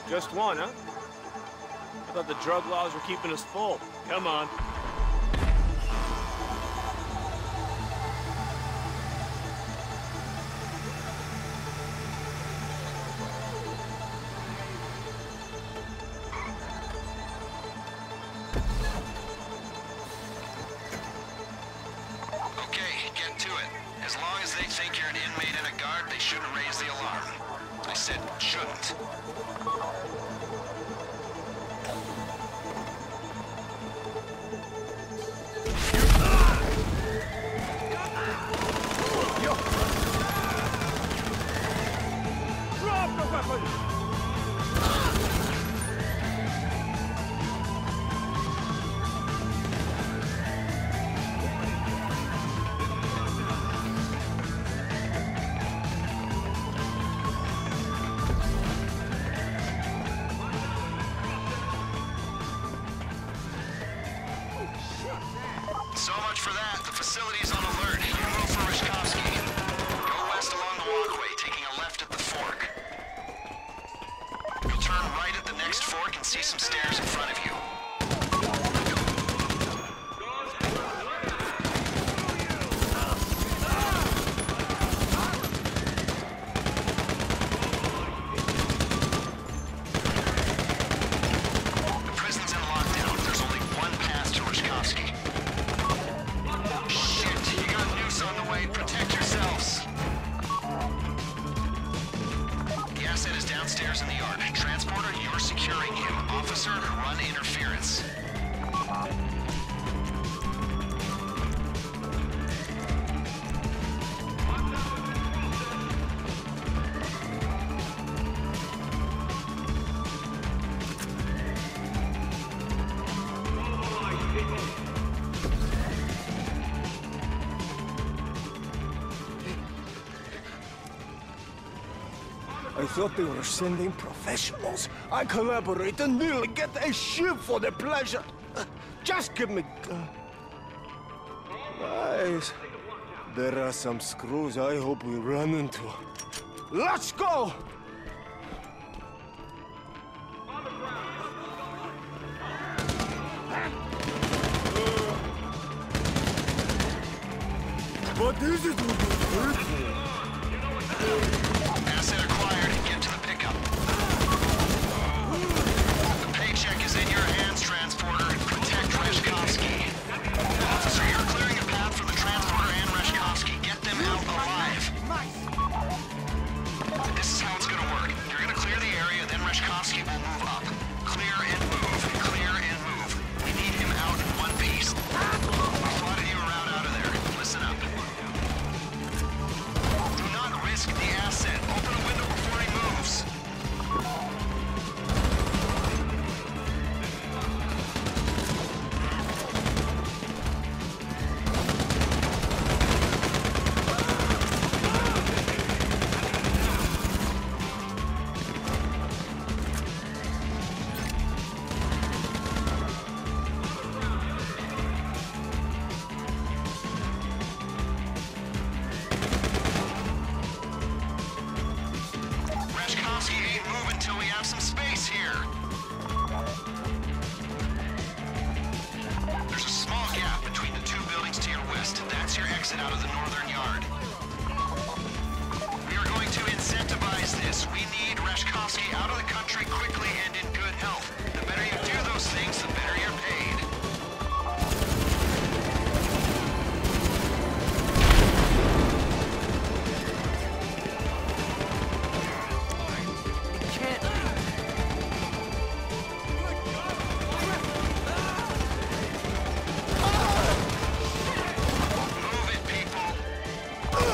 Just one, huh? I thought the drug laws were keeping us full. Come on. Okay, get to it. As long as they think you're an inmate and a guard, they shouldn't raise the alarm. I said shouldn't. Drop the weapon! So much for that. The facility's on alert. You move for Rishkovsky. Go west along the walkway, taking a left at the fork. You'll turn right at the next fork and see some stairs in front of you. The prison's in lockdown. There's only one path to Rishkovsky. Shit, you got noose on the way. Protect yourselves. The asset is downstairs in the yard. Transporter, you're securing him. Officer, run interference. I thought they were sending professionals. I collaborate and nearly get a ship for the pleasure. Just give me... Nice. There are some screws I hope we run into. Let's go! What is it with this person? Asset acquired. Get to the pickup. The paycheck is in your hands, Transporter. Protect Reshkovsky. Officer, you're clearing a path for the Transporter and Reshkovsky. Get them out alive. This is how it's gonna work. You're gonna clear the area, then Reshkovsky will move up. Clear and move. Clear and move. We need him out in one piece. We plotted you a route out of there. Listen up. Do not risk the asset. Open a window before he moves. Reshkovsky ain't moving till we have some space here. There's a small gap between the two buildings to your west. That's your exit out of the northern yard. We are going to incentivize this. We need Reshkovsky out of the country quickly and in good health. The better you do those things, the better you're paid. Move it, people.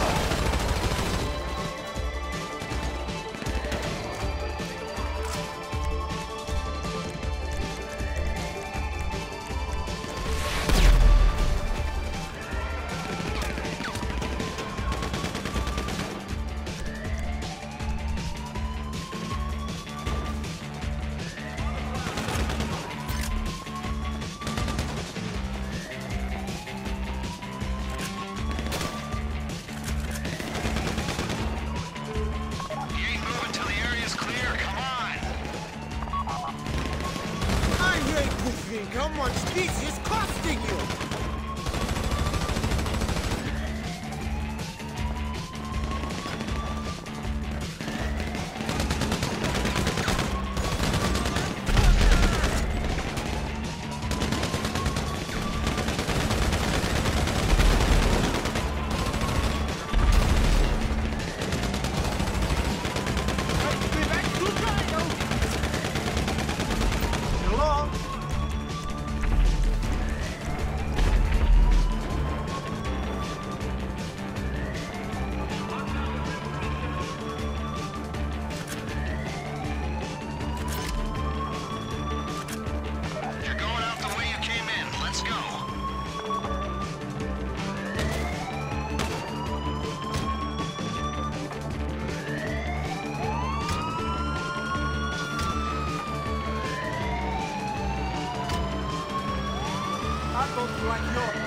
like yours.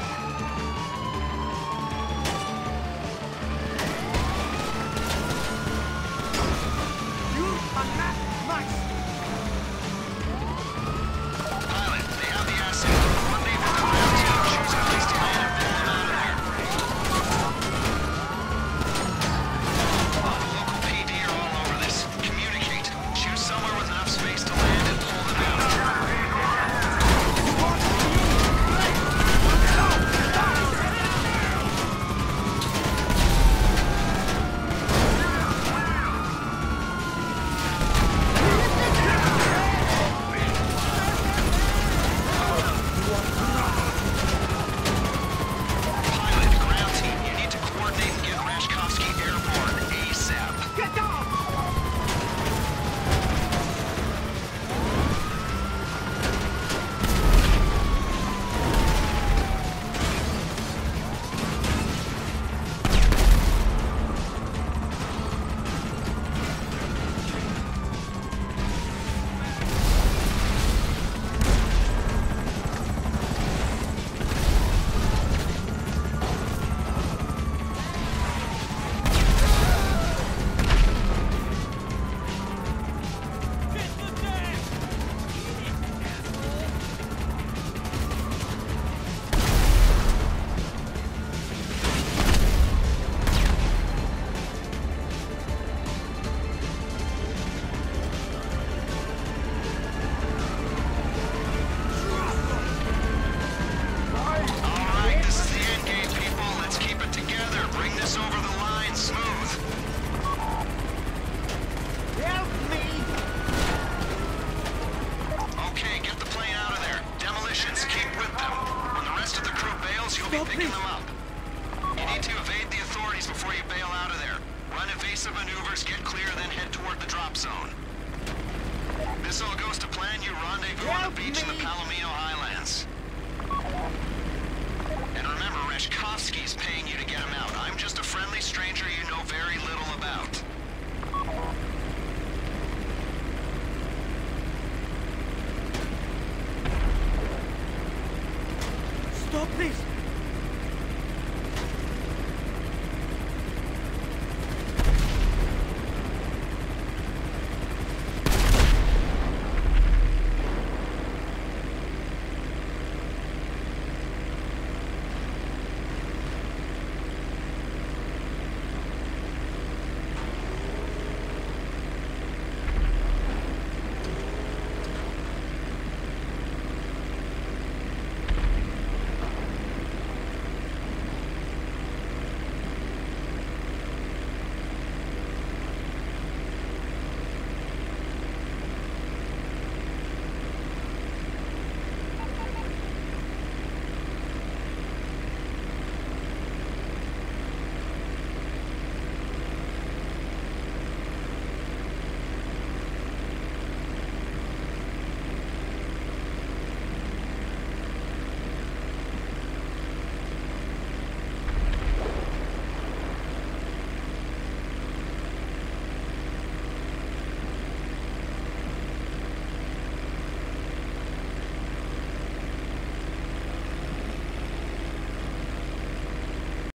You are not nice. Pilot, they have the asset. Monday for the ground team. Choose a place to land and pull them out of there. The local PD are all over this. Communicate. Choose somewhere with enough space to land and pull them out. Pilot, ground team, you need to coordinate and get Rashkovsky airborne ASAP. Get down! Alright, this is the end game, people. Let's keep it together. Bring this over the line smooth. Help me! Okay, get the plane out of there. Demolitions, keep with them. When the rest of the crew bails, you'll be picking them up. You need to evade the authorities before you bail out of there. Run evasive maneuvers, get clear, then head toward the drop zone. This all goes to plan. You rendezvous on the beach in the Palomino Highlands. And remember, Rashkovsky's